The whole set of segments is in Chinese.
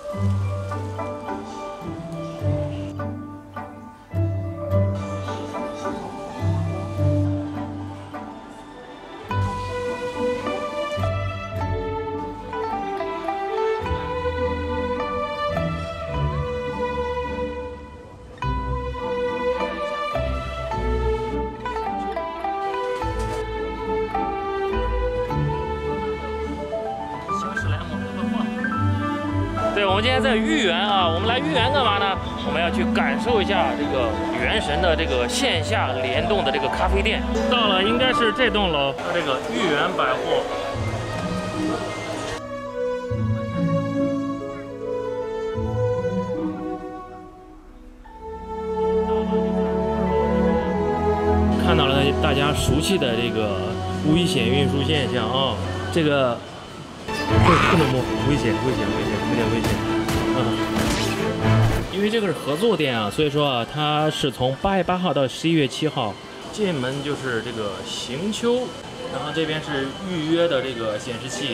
对，我们今天在豫园啊，我们来豫园干嘛呢？我们要去感受一下这个原神的这个线下联动的这个咖啡店。到了，应该是这栋楼，这个豫园百货。看到了大家熟悉的这个危险运输现象啊，这个。不能摸，危险，有点危险。因为这个是合作店啊，所以说啊，它是从8月8号到11月7号。进门就是这个行秋，然后这边是预约的这个显示器。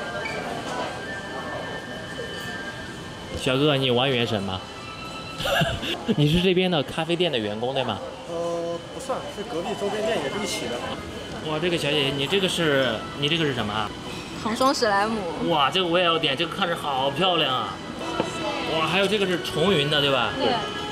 小哥，你玩原神吗？你是这边的咖啡店的员工对吗？ 不算，是隔壁周边店也是一起的。 哇，这个小姐姐，你这个是什么啊？ 糖霜史莱姆。 哇，这个我也要点，这个看着好漂亮啊！哇，还有这个是重云的，对吧？ 对。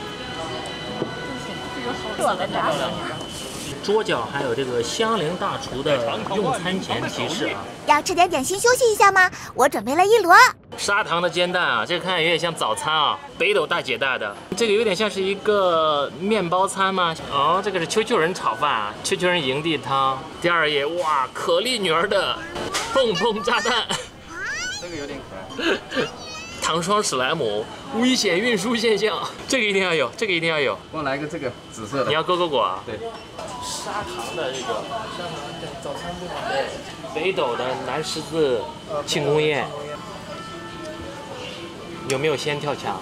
这个好太漂亮了。桌角还有这个香菱大厨的用餐前提示啊。 要吃点点心休息一下吗？我准备了一摞。 砂糖的煎蛋啊，这个看着有点像早餐啊。北斗大姐大的，这个有点像是一个面包餐吗？哦，这个是秋人炒饭啊，秋人营地汤。第二页，哇，可丽女儿的蹦蹦炸弹， 这个有点可爱。 糖霜史莱姆危险运输现象，这个一定要有，这个一定要有。 给我来一个这个紫色的。 你要勾果啊？ 对。 砂糖的这个砂糖的早餐部对，北斗的南十字庆功宴。有没有先跳墙？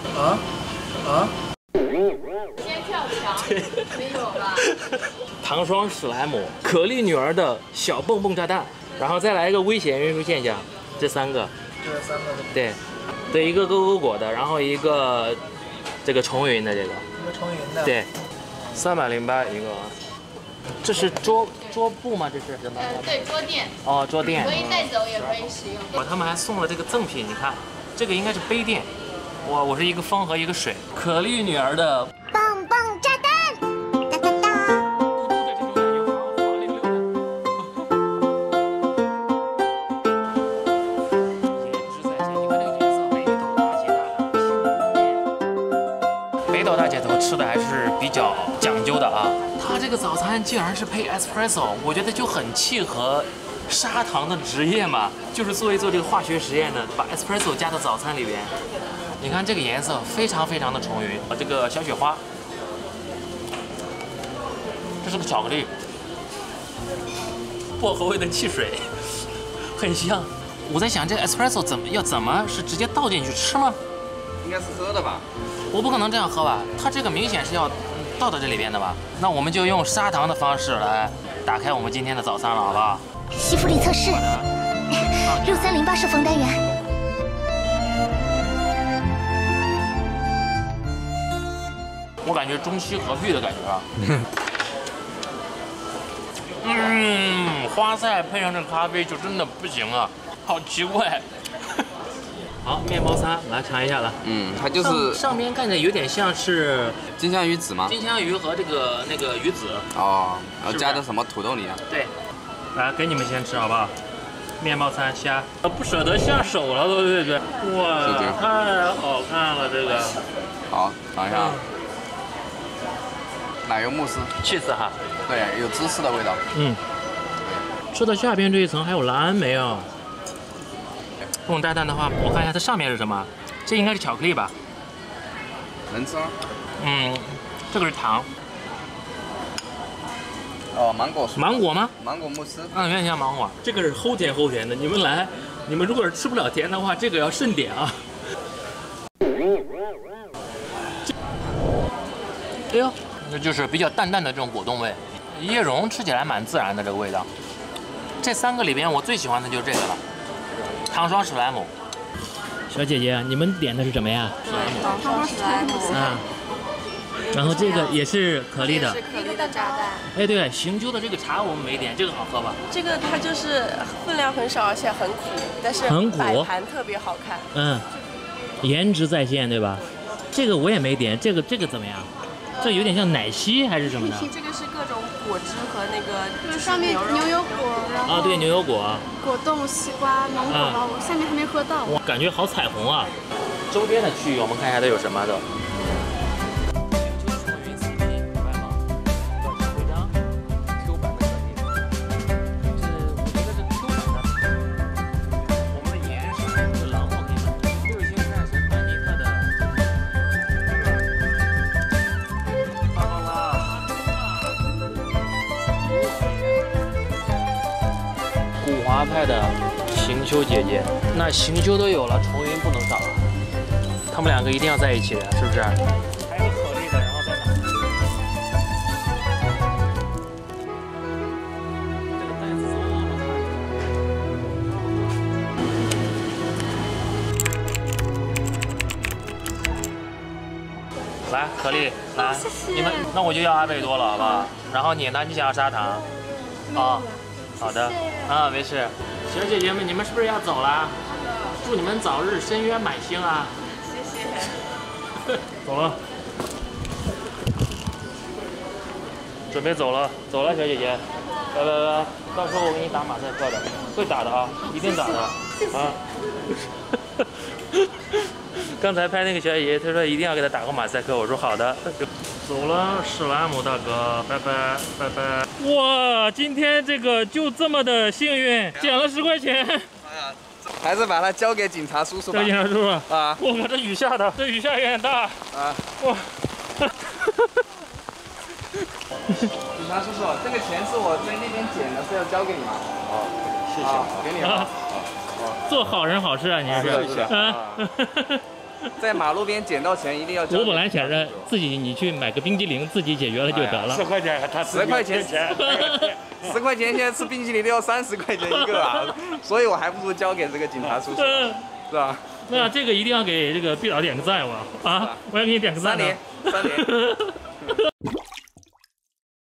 先跳墙？没有吧？ 糖霜史莱姆，可丽女儿的小蹦蹦炸弹，然后再来一个危险运输现象，这三个。 这3个。 对。对，一个勾果的，然后一个这个重云的这个。 一个重云的。 对，308一个。这是桌布吗？这是？ 对，桌垫。 哦，桌垫。 可以带走，也可以使用。 哇，他们还送了这个赠品，你看，这个应该是杯垫。哇，我是一个风和一个水。可丽女儿的棒棒炸弹，哒哒哒。北斗大姐头吃的还是比较讲究的啊。它这个早餐竟然是配 espresso， 我觉得就很契合砂糖的职业嘛，就是做这个化学实验的，把 espresso 加到早餐里边。你看这个颜色非常的重云，这个小雪花，这是个巧克力，薄荷味的汽水，很香。我在想这个 espresso 怎么是直接倒进去吃吗？ 应该是喝的吧？ 我不可能这样喝吧？它这个明显是要倒到这里边的吧？那我们就用砂糖的方式来打开我们今天的早餐了，好不好？ 吸附力测试，6308受风单元。 我感觉中西合璧的感觉啊。花菜配上这咖啡就真的不行啊，好奇怪。好，面包餐来尝一下了。 它就是上边看着有点像是金枪鱼籽吗？ 金枪鱼和那个鱼籽。 哦，然后加的什么土豆泥啊？ 对，来给你们先吃好不好？面包餐虾，不舍得下手了都，对不对？哇，太好看了这个。 好，尝一下。奶油慕斯 ，cheese哈。 对，有芝士的味道。 吃到下边这一层还有蓝莓啊。蹦炸弹的话，我看一下它上面是什么？这应该是巧克力吧？ 能吃吗？ 这个是糖。 哦，芒果。 芒果吗？ 芒果慕斯。 有点像芒果。这个是齁甜的，你们来，你们如果是吃不了甜的话，这个要慎点啊。哎呦，那就是比较淡的这种果冻味，椰蓉吃起来蛮自然的这个味道。这3个里边，我最喜欢的就是这个了。糖霜史莱姆， 小姐姐，你们点的是什么呀？ 汤姆史莱姆。 啊，然后这个也是可丽的， 是可丽的炸弹。 哎，对，行州的这个茶我们没点，这个好喝吧？ 这个它就是分量很少，而且很苦，但是很苦摆盘特别好看。 嗯，颜值在线，对吧？这个我也没点，这个怎么样？这有点像奶昔还是什么的？ 这个是各种果汁和那个就是上面牛油果，然后啊，对，牛油果。 果冻、西瓜、芒果吧，我下面还没喝到。 哇，感觉好彩虹啊！周边的区域我们看一下都有什么都。派的行秋姐姐，那行秋都有了，重云不能少啊！他们两个一定要在一起的，是不是？还有可丽的，然后在哪？这个袋子这么大。来，可丽，来， 谢谢你们，那我就要阿贝多了，好不好？然后你呢？你想要砂糖？啊。好的，啊，没事。小姐姐们，你们是不是要走了？祝你们早日深渊满星啊！ 谢谢。 走了，准备走了，走了，小姐姐，拜拜拜。到时候我给你打马赛克的，会打的啊，一定打的啊。刚才拍那个小姐姐，她说一定要给她打个马赛克，我说好的。走了，史莱姆大哥，拜拜拜拜。哇，今天这个就这么的幸运，捡了10块钱。 还是把它交给警察叔叔吧。 交警察叔叔啊！ 我靠，这雨下的，这雨下有点大啊！ 哇！ 警察叔叔，这个钱是我在那边捡的，是要交给你吗？哦，谢谢，给你了。 做好人好事啊，你是？ 谢谢啊。在马路边捡到钱一定要交。 我本来想着自己你去买个冰激凌，自己解决了就得了。 10块钱，他10块钱，10块钱现在吃冰淇淋都要30块钱一个啊，所以我还不如交给这个警察叔叔，是吧？ 那这个一定要给这个毕导点个赞，我要给你点个赞。 3连。